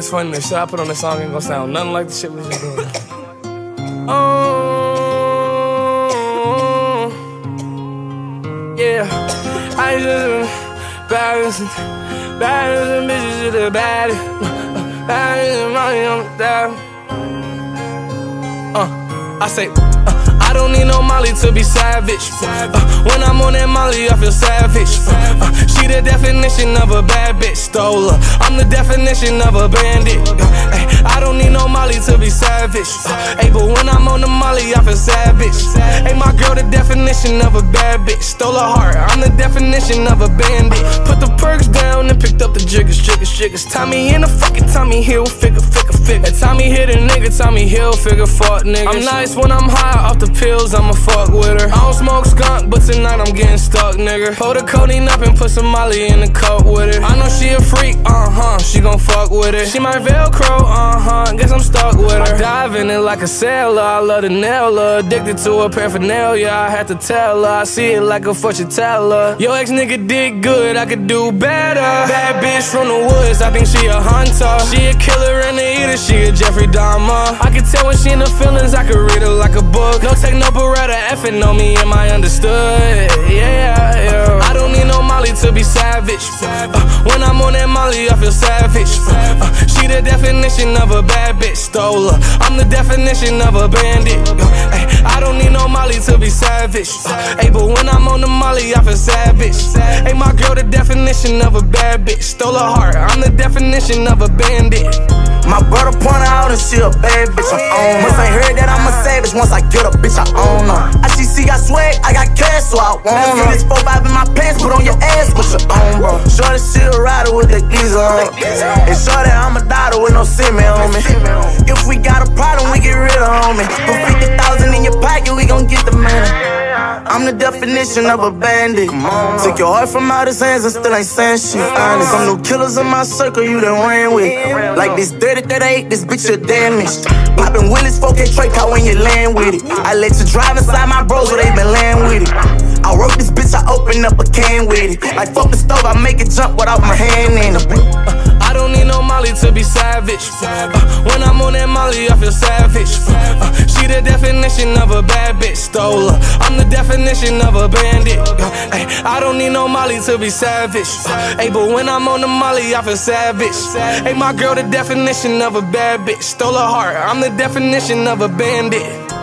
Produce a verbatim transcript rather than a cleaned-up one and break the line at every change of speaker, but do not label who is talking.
It's funny, the shit I put on this song ain't gonna sound nothing like the shit we just doing. Oh, yeah. I just baddest, baddest and bitches to the baddest, baddest and money on the dial. Uh, I say. I don't need no Molly to be savage. Uh, when I'm on that Molly, I feel savage. Uh, uh, she the definition of a bad bitch. Stole her. I'm the definition of a bandit. Uh, ay, I don't need no Molly to be savage. Uh, ay, but when I'm on the Molly, I feel savage. Hey, my girl, the definition of a bad bitch. Stole her heart. I'm the definition of a bandit. Put the perks down and picked up the jiggers, jiggers, jiggers. Tommy in the fucking Tommy Hill, figure, figure, figure. Tommy hit a nigga, Tommy Hill, figure, fuck niggas. I'm nice when I'm high off the pills, I'ma fuck with her. I don't smoke skunk, but tonight I'm getting stuck, nigga. Pull the codeine up and put some Molly in the cup with her. I know she a freak, uh-huh, she gon' fuck with it. She my Velcro, uh-huh, guess I'm stuck with her. Dive in it like a sailor, I love to nail her. Addicted to her paraphernalia, I had to tell her. I see it like a fortune teller. Yo ex nigga did good, I could do better. Bad bitch from the woods, I think she a hunter. She a killer and a eater, she a Jeffrey Dahmer. I can tell when she in the feelings, I could read her like a book. No take no beretta, effing on me, am I understood? Yeah, yeah. I don't need no Molly to be savage. Uh, when I'm on that Molly, I feel savage. Uh, uh, she the definition of a bad bitch. Stole her. I'm the definition of a bandit. Uh, ay, I don't need no Molly to be savage. Uh, ay, but when I'm on the Molly, I feel savage. Hey, my girl, the definition of a bad bitch. Stole her heart. I'm the definition of a bandit.
My brother point out and she a bad bitch, I own her. Must ain't heard that I'm a savage, once I get a bitch, I own her. I see C got swag, I got cash, so I want her. See this four five in my pants, put on your ass, put your own, bro. Shorty, she a rider with the geezer on. And shorty, I'm a daughter with no semen on me. If we got a problem, we get rid of homie. Put fifty thousand in your pocket, we gon' get the money. I'm the definition of a bandit. Took your heart from out his hands and still ain't saying shit. Honest, some new killers in my circle you done ran with. Like this thirty thirty-eight, this bitch you damaged. Poppin' Willis, four K Trey car when you land with it. I let you drive inside my bros where they been land with it. I wrote this bitch, I open up a can with it. Like fuck the stove, I make it jump without my hand in it.
I don't need no Molly to be savage. Uh, when I'm on that Molly, I feel savage. Uh, she the definition of a bad bitch. Stole her. I'm the definition of a bandit. Uh, ay, I don't need no Molly to be savage. Uh, ay, but when I'm on the Molly, I feel savage. Hey, my girl, the definition of a bad bitch. Stole her heart. I'm the definition of a bandit.